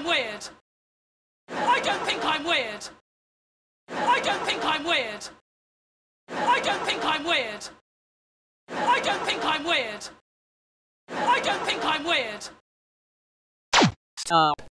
I'm weird. I don't think I'm weird. I don't think I'm weird. I don't think I'm weird. I don't think I'm weird. I don't think I'm weird. Stop.